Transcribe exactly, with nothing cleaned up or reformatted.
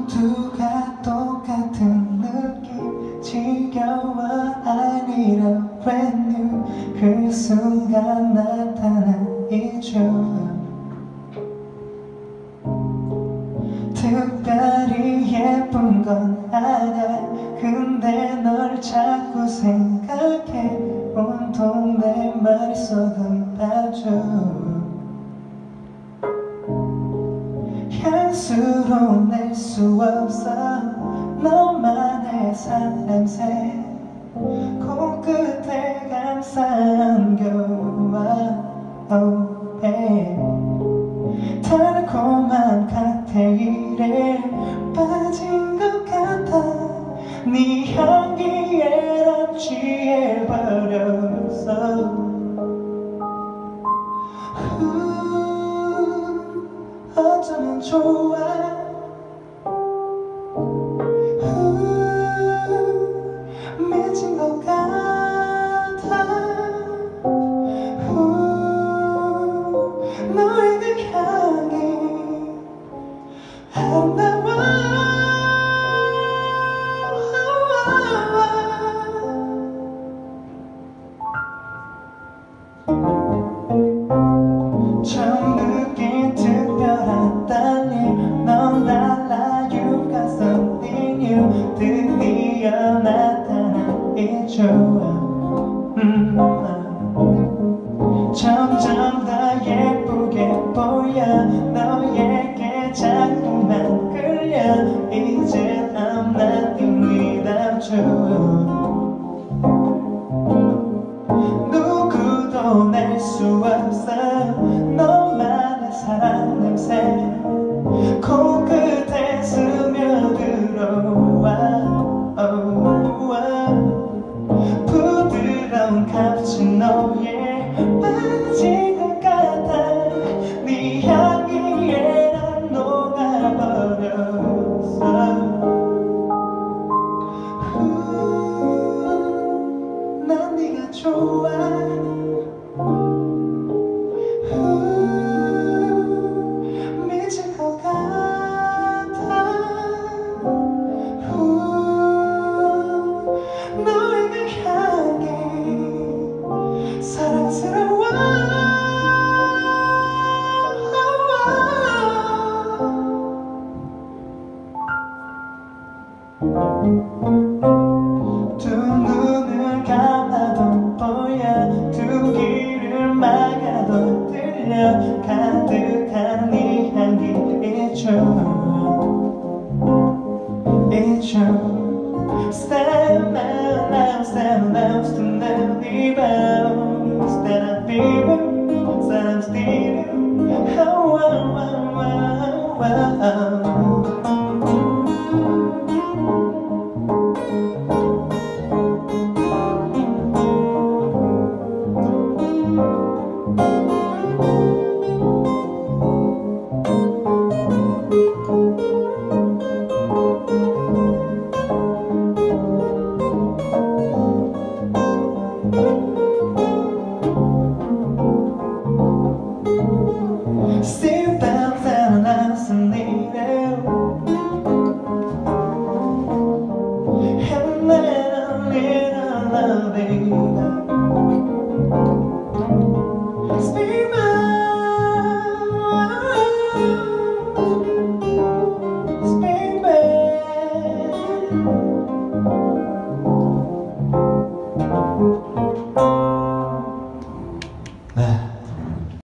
모두가 똑같은 느낌 지겨워 I need a brand new 그 순간 나타난 이주 특별히 예쁜 건 아냐 근데 널 자꾸 생각해 온통 내 머릿속은 봐줘 향수로 낼 수 없어 너만의 살냄새 코끝에 감싸 안겨와 oh, hey. 달콤한 칵테일에 빠진 것 같아 네 향기에 난 취해버렸어 어쩌면 좋아 우, 미친 것 같아 우, 너의 그 향이 아름다워 처음 느낀 특별한 떨림 넌 달라 You got something new 드디어 나타난 이주 음, 점점 더 예쁘게 보여 너에게 자꾸만 끌려 이제 I'm nothing without you 누구도 낼 수 없어 너만의 사랑 냄새 코끝에 스며들어와 oh, oh. 부드러운 카푸치노에 빠진 것 같아 네 향기에 난 녹아버렸어 우, 난 네가 좋아 미칠 것 같아 너의 그 향기 사랑스러워 두 눈을 감아도 보여 두 귀를 막아도 들려 가득한 네 향기 It's true It's true Stand now, now, stand now Stand now, leave out Stand up, baby Stand up, still Oh, oh, oh, oh, oh, oh. Still bounce and I'm still needed and then I'm in a loving